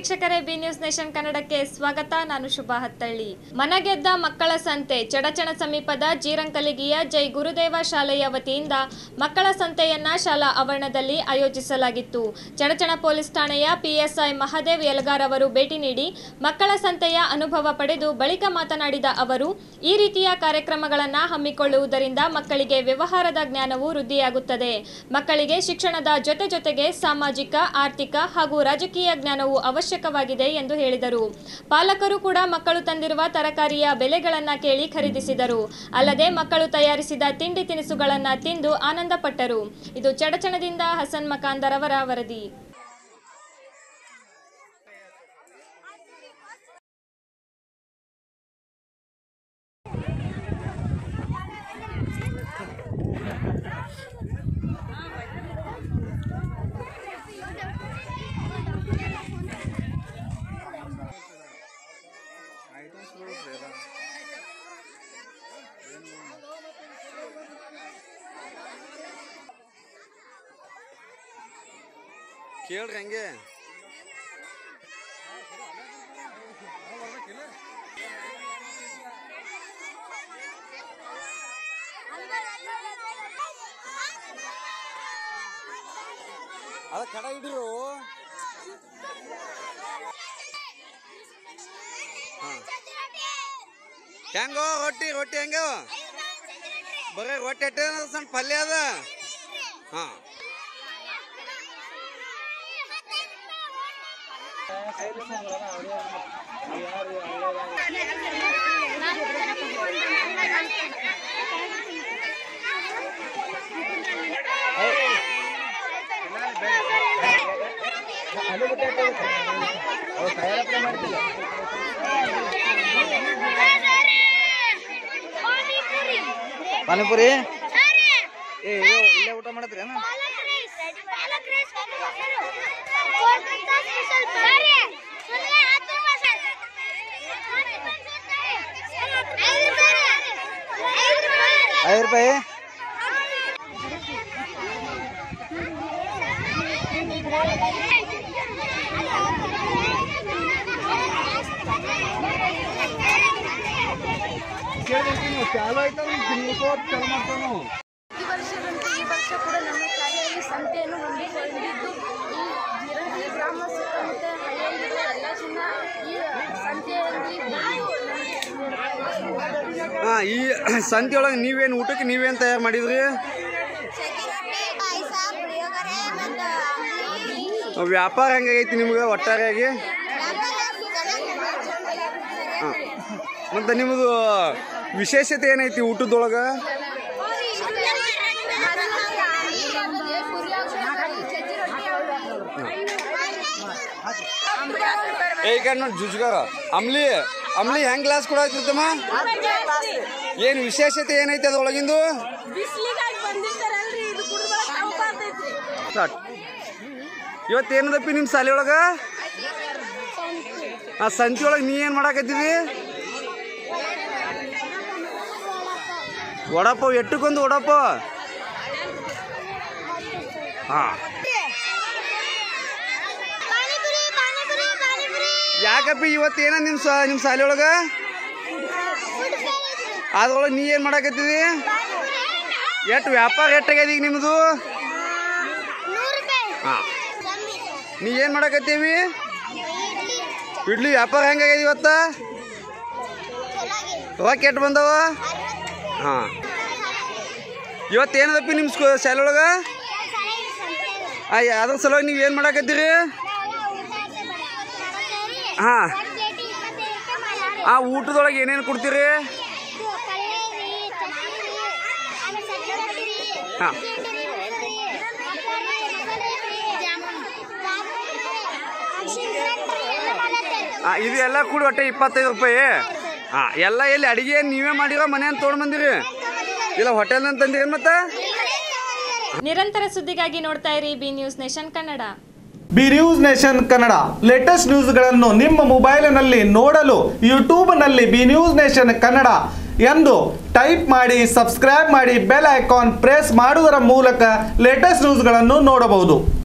ವೀಕ್ಷಕರೇ, B news nation ಕನ್ನಡಕ್ಕೆ ಸ್ವಾಗತ. ನಾನು ಶುಭಾ ಹತ್ತಳ್ಳಿ. ಮನಗೆದ್ದ ಮಕ್ಕಳ ಸಂತೆ ಚಡಚಣ ಸಮೀಪದ ಜೀರಂಕಲಿಗಿಯ ಜೈ ಗುರುದೇವ ಶಾಲೆಯ ವತಿಯಿಂದ ಮಕ್ಕಳ ಸಂತೆಯನ್ನ ಶಾಲಾ ಆವರಣದಲ್ಲಿ ಆಯೋಜಿಸಲಾಗಿತ್ತು. ಚಡಚಣ ಪೊಲೀಸ್ ಠಾಣೆಯ ಪಿಎಸ್ಐ ಮಹದೇವ್ ಯಲಗಾರ್ ಅವರು ಭೇಟಿ ನೀಡಿ ಮಕ್ಕಳ ಸಂತೆಯ ಅನುಭವ ಪಡೆದು ಬಳಿಕ ಮಾತನಾಡಿದ ಅವರು, ಈ ರೀತಿಯ ಕಾರ್ಯಕ್ರಮಗಳನ್ನು ಹಮ್ಮಿಕೊಳ್ಳುವುದರಿಂದ ಮಕ್ಕಳಿಗೆ ವ್ಯವಹಾರದ ಜ್ಞಾನವು ವೃದ್ಧಿಯಾಗುತ್ತದೆ. ಮಕ್ಕಳಿಗೆ ಶಿಕ್ಷಣದ ಜೊತೆಗೆ ಸಾಮಾಜಿಕ, ಆರ್ಥಿಕ ಹಾಗೂ ರಾಜಕೀಯ ಜ್ಞಾನವು ಅವಶ್ಯಕವಾಗಿದೆ ಎಂದು ಹೇಳಿದರು. ಪಾಲಕರು ಕೂಡ ಮಕ್ಕಳು ತಂದಿರುವ ತರಕಾರಿಯ ಬೆಲೆಗಳನ್ನು ಕೇಳಿ ಖರೀದಿಸಿದರು. ಅಲ್ಲದೆ ಮಕ್ಕಳು ತಯಾರಿಸಿದ ತಿಂಡಿ ತಿನಿಸುಗಳನ್ನು ತಿಂದು ಆನಂದಪಟ್ಟರು. ಇದು ಚಡಚಣದಿಂದ ಹಸನ್ ಮಕಾಂದರ್ ಅವರ ವರದಿ. ಕೇಳ್ರಿ ಹಂಗೆ ಅದ ಕಡ ಇಡ್ರು. ಹೆಂಗೋ ರೊಟ್ಟಿ ಹೆಂಗೋ ಬರೀ ರೊಟ್ಟಿ ಅಟ್ಟ ಸಣ್ಣ ಪಲ್ಯ ಅದ. ಹಾ ಪಾನಿಪುರಿ ಇಲ್ಲೇ ಊಟ ಮಾಡತ್ರಿ ಅಣ್ಣ. ₹5 ಚಾಲು ಆಯ್ತು. ಚಾಲು ಮಾಡ್ತಾನು. ಈ ವರ್ಷ ಕೂಡ ನಮ್ಮ ಶಾಲೆಯಲ್ಲಿ ಸಂತೆಯನ್ನು ಹಮ್ಮಿಕೊಂಡಿದ್ದು ಈ ಗ್ರಾಮ ಸುತ್ತಮುತ್ತ ಹಳ್ಳಿಯಲ್ಲಿರುವ ಎಲ್ಲ ಜನ ಈ ಸಂತೆಯಲ್ಲಿ ಈ ಸಂತೆಯೊಳಗೆ ನೀವೇನು ಊಟಕ್ಕೆ ನೀವೇನು ತಯಾರು ಮಾಡಿದ್ರಿ? ವ್ಯಾಪಾರ ಹೆಂಗಾಗೈತಿ ನಿಮ್ಗೆ ಒಟ್ಟಾರೆಯಾಗಿ? ಮತ್ತು ನಿಮ್ಮದು ವಿಶೇಷತೆ ಏನೈತಿ ಊಟದೊಳಗೆ? ಈಗ ನೋಡಿ ಜುಜ್ಗಾರ ಅಮ್ಲಿ ಹೆಂಗ್ ಗ್ಲಾಸ್ ಕೂಡ ಆಗ್ತಿರ್ತಮ್ಮ? ಏನು ವಿಶೇಷತೆ ಏನೈತಿ ಅದ್ರೊಳಗಿಂದು? ಇವತ್ತೇನದಪ್ಪಿ ನಿಮ್ಮ ಶಾಲೆ ಒಳಗ? ಆ ಸಂತಿ ಒಳಗೆ ನೀ ಏನು ಮಾಡಾಕತ್ತೀವಿ? ವಡಪಾವ್ ಎಟ್ಟಕ್ಕೊಂದು ವಡಪಾವ್? ಹಾ, ಯಾಕಪ್ಪಿ ಇವತ್ತೇನ ನಿಮ್ಮ ಶಾಲೆ ಒಳಗ? ಅದ್ರೊಳಗೆ ನೀ ಏನು ಮಾಡಾಕತ್ತೀವಿ? ಎಷ್ಟು ವ್ಯಾಪಾರ ಎಟ್ಟಾಗ್ಯದ ಈಗ ನಿಮ್ಮದು? ಹಾಂ, ನೀ ಏನು ಮಾಡಾಕತ್ತೀವಿ? ಇಡ್ಲಿ ವ್ಯಾಪಾರ ಹೆಂಗಾಗ್ಯದ ಇವತ್ತ? ರೊಕ್ಕ ಎಟ್ಟು ಬಂದವ? ಹಾಂ, ಇವತ್ತೇನದಪ್ಪಿ ನಿಮ್ಮ ಶಾಲೆ ಒಳಗ? ಅದ್ರ ಸಲುವಾಗಿ ನೀವು ಏನು ಮಾಡಾಕತ್ತೀರಿ? ಹಾಂ, ಆ ಊಟದೊಳಗೆ ಏನೇನು ಕೊಡ್ತೀರಿ? ಹಾಂ, ಇದು ಎಲ್ಲ ಕೂಡಿ ಒಟ್ಟೆ ₹25. ಹಾಂ, ಎಲ್ಲ ಎಲ್ಲಿ ಅಡಿಗೆ ನೀವೇ ಮಾಡಿರೋ ಮನೆಯನ್ನು ತೊಗೊಂಡು ಬಂದಿರಿ? ಇಲ್ಲ ಹೋಟೆಲ್ ತಂದಿರಿ ಮತ್ತೆ? ನಿರಂತರ ಸುದ್ದಿಗಾಗಿ ನೋಡ್ತಾ ಇರಿ B news nation Kannada. B news nation Kannada latest ನ್ಯೂಸ್ಗಳನ್ನು ನಿಮ್ಮ ಮೊಬೈಲಿನಲ್ಲಿ ನೋಡಲು ಯೂಟ್ಯೂಬ್ನಲ್ಲಿ ಬಿ ನ್ಯೂಸ್ ನೇಷನ್ ಕನ್ನಡ ಎಂದು ಟೈಪ್ ಮಾಡಿ, ಸಬ್ಸ್ಕ್ರೈಬ್ ಮಾಡಿ, ಬೆಲ್ ಐಕಾನ್ ಪ್ರೆಸ್ ಮಾಡುವುದರ ಮೂಲಕ ಲೇಟೆಸ್ಟ್ ನ್ಯೂಸ್ಗಳನ್ನು ನೋಡಬಹುದು.